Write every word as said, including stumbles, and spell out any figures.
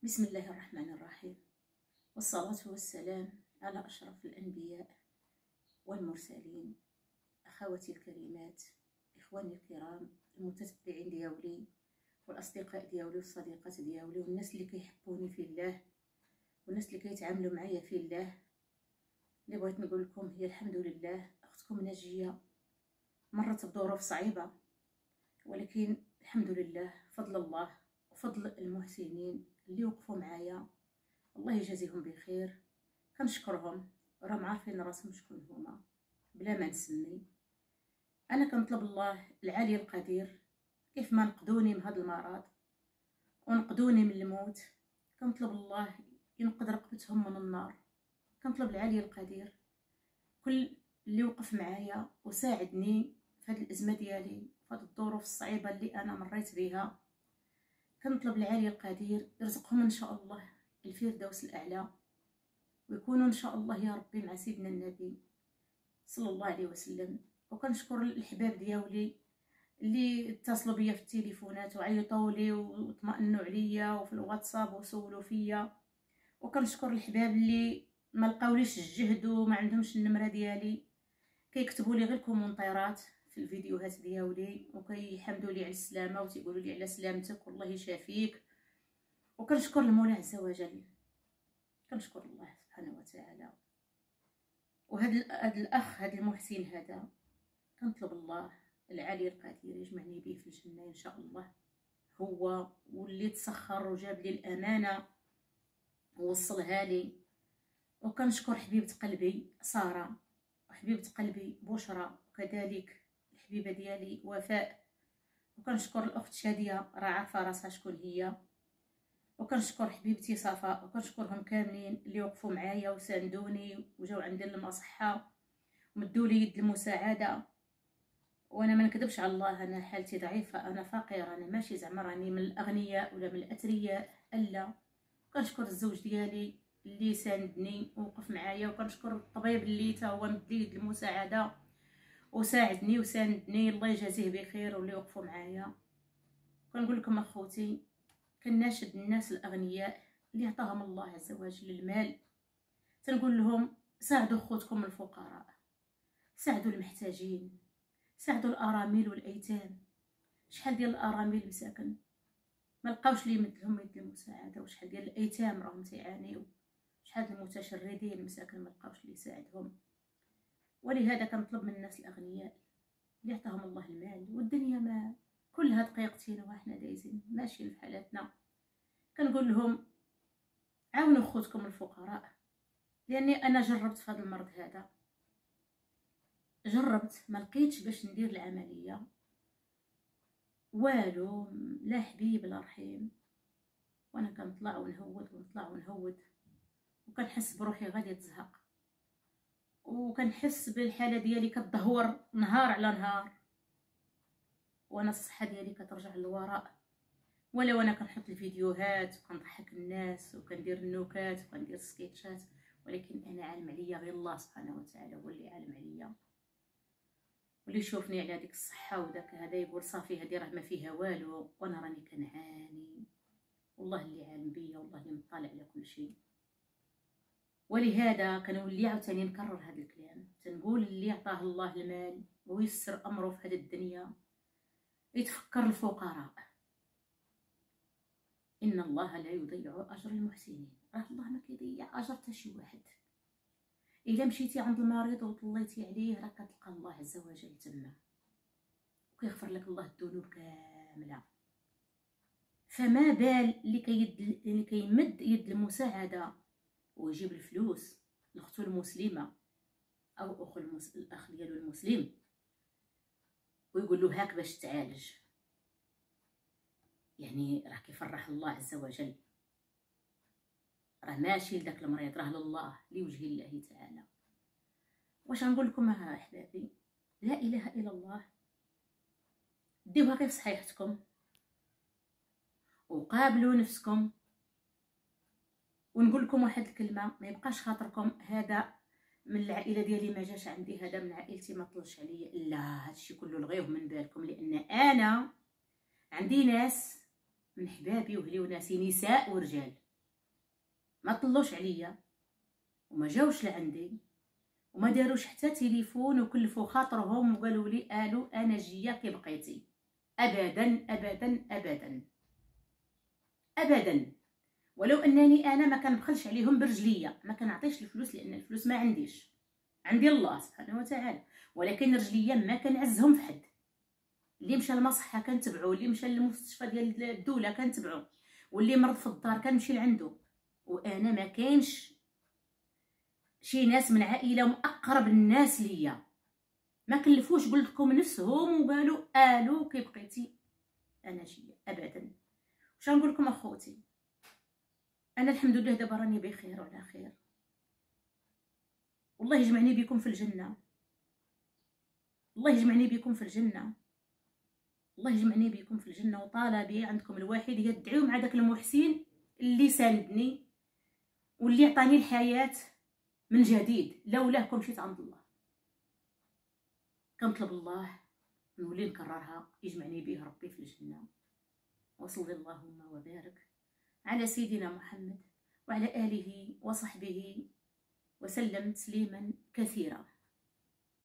بسم الله الرحمن الرحيم، والصلاة والسلام على أشرف الأنبياء والمرسلين. أخواتي الكريمات، إخواني الكرام، المتتبعين دياولي والأصدقاء دياولي والصديقات دياولي والناس اللي كيحبوني في الله والناس اللي كيتعاملوا معايا في الله، اللي بغيت نقول لكم هي الحمد لله. أختكم ناجية مرت بظروف صعيبة، ولكن الحمد لله، فضل الله وفضل المحسنين اللي وقفوا معايا، الله يجازيهم بخير. كنشكرهم، راهم عارفين راسهم شكون هما بلا ما نسمي. انا كنطلب الله العالي القدير كيف ما نقدوني من هذا المرض ونقدوني من الموت، كنطلب الله ينقذ رقبتهم من النار. كنطلب العالي القدير كل اللي وقف معايا وساعدني في هذه الازمه ديالي، في هذه الظروف الصعيبه اللي انا مريت بها. كنطلب العالي القدير يرزقهم ان شاء الله الفردوس الاعلى، ويكونوا ان شاء الله يا ربي مع سيدنا النبي صلى الله عليه وسلم. وكنشكر الحباب دياولي اللي اتصلوا بيا في التليفونات وعيطوا لي واطمئنوا عليا وفي الواتساب وسولوا فيا. وكنشكر الحباب اللي ما لقاوليش الجهد وما عندهمش النمره ديالي، كيكتبوا لي غير كومونطيرات في الفيديوهات دياولي وكيحمدوا لي على السلامه وتيقولوا لي على سلامتك والله يشافيك. وكنشكر المولى عز وجل، كنشكر الله سبحانه وتعالى. وهذا هذا الاخ هذا المحسن هذا كنطلب الله العالي القدير يجمعني به في الجنه ان شاء الله، هو واللي تسخر وجاب لي الامانه ووصلها لي. وكنشكر حبيبه قلبي ساره وحبيبه قلبي بشرى، وكذلك الحبيبه ديالي وفاء. وكنشكر الاخت شاديه راه عارفه راسها شكون هي. وكنشكر حبيبتي صفاء، وكنشكرهم كاملين اللي وقفوا معايا وساندوني وجاو عندي المصحه ومدوا لي يد المساعده. وانا ما نكذبش على الله، انا حالتي ضعيفه، انا فقيره، انا ماشي زعما راني من الاغنياء ولا من الاثرياء، الا. كنشكر الزوج ديالي اللي ساندني ووقف معايا، وكنشكر الطبيب اللي تا هو مد لي يد المساعده وساعدني وساندني، الله يجازيه بخير، واللي وقفوا معايا. كنقول لكم اخوتي، كناشد الناس الاغنياء اللي عطاهم الله عز وجل المال، تنقول لهم ساعدوا خوتكم الفقراء، ساعدوا المحتاجين، ساعدوا الارامل والايتام. شحال ديال الارامل مساكن ما لقاوش لي يمد لهم يد المساعده، وشحال ديال الايتام راهم تيعانيو، شحال المتشردين مساكن ما لقاوش اللي يساعدهم. ولهذا كنطلب من الناس الاغنياء اللي عطاهم الله المال، والدنيا ما كلها دقيقتين وحنا دايزين ماشيين في حالاتنا، كنقول لهم عاونوا خوتكم الفقراء. لاني انا جربت في هذا المرض هذا، جربت ما لقيتش باش ندير العمليه والو، لا حبيب لا رحيم. وانا كنطلع ونهود ونطلع ونهود، وكنحس بروحي غادي تزهق، وكنحس بالحاله ديالي كتدهور نهار على نهار، وانا الصحه ديالي كترجع للوراء. ولا وانا كنحط الفيديوهات وكنضحك الناس وكندير النكات وكندير سكيتشات، ولكن انا عالم عليا غير الله سبحانه وتعالى هو اللي عالم عليا، واللي يشوفني على هذيك الصحه وداك هذا يقول صافي هذه راه ما فيها والو، وانا راني كنعاني، والله اللي عالم بيا والله اللي مطلع على كل شيء. ولهذا كنولي عاوتاني نكرر هذا الكلام، تنقول اللي عطاه الله المال ويسر امره في هذه الدنيا يتفكر الفقراء، ان الله لا يضيع اجر المحسنين. راه الله ما كيضيع اجر حتى شي واحد. الا مشيتي عند المريض وطليتي عليه راه كتلقى الله عز وجل تما، وكيغفر لك الله الذنوب كامله. فما بال اللي كيد اللي كيمد يد المساعده ويجيب الفلوس لاختو المسلمه او اخو المس... الاخ ديالو المسلم، ويقول له هاك باش تعالج، يعني راه كيفرح الله عز وجل، راه ماشي لذاك المريض، راه لله لوجه الله تعالى. واش غنقول لكم احبابي؟ لا اله الا الله، ديوها غير في صحيحتكم وقابلوا نفسكم. ونقول لكم واحد الكلمه، ما يبقاش خاطركم هذا من العائله ديالي ما جاش عندي، هذا من عائلتي ما طلش عليا، لا، هادشي كله لغيوه من بالكم، لان انا عندي ناس من حبابي وهلي وناسي، نساء ورجال، ما طلوش عليا وما جاوش لعندي وما داروش حتى تليفون وكلفوا خاطرهم وقالوا لي الو انا جايه كي بقيتي. ابدا ابدا ابدا ابدا. ولو انني انا ما كنبخلش عليهم برجليا، ما كنعطيش الفلوس لان الفلوس ما عنديش، عندي الله سبحانه وتعالى، ولكن رجليا ما كنعزهم في حد. اللي مشى للمصحه كنتبعو، اللي مشى للمستشفى ديال الدوله كنتبعو، واللي مرض في الدار كنمشي لعندو. وانا ما كاينش شي ناس من عائله واقرب الناس ليا ما كلفوش قلت لكم نفسهم وقالوا الو كي بقيتي انا جايه ابدا. واش نقول لكم اخوتي، انا الحمد لله دابا راني بخير وعلى خير، والله يجمعني بكم في الجنه، الله يجمعني بكم في الجنه، الله يجمعني بكم في الجنه. وطالبي عندكم الواحد هي تدعيو مع داك المحسن اللي ساندني واللي عطاني الحياه من جديد، لولاه مشيت عند الله. كنطلب الله نولي نكررها يجمعني به ربي في الجنه. وصلى اللهم وبارك على سيدنا محمد وعلى آله وصحبه وسلم تسليما كثيرا.